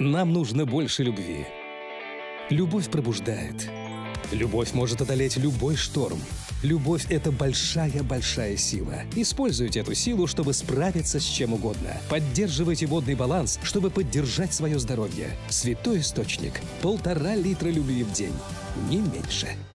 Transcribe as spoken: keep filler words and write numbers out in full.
Нам нужно больше любви. Любовь пробуждает. Любовь может одолеть любой шторм. Любовь – это большая-большая сила. Используйте эту силу, чтобы справиться с чем угодно. Поддерживайте водный баланс, чтобы поддержать свое здоровье. Святой источник. Полтора литра любви в день. Не меньше.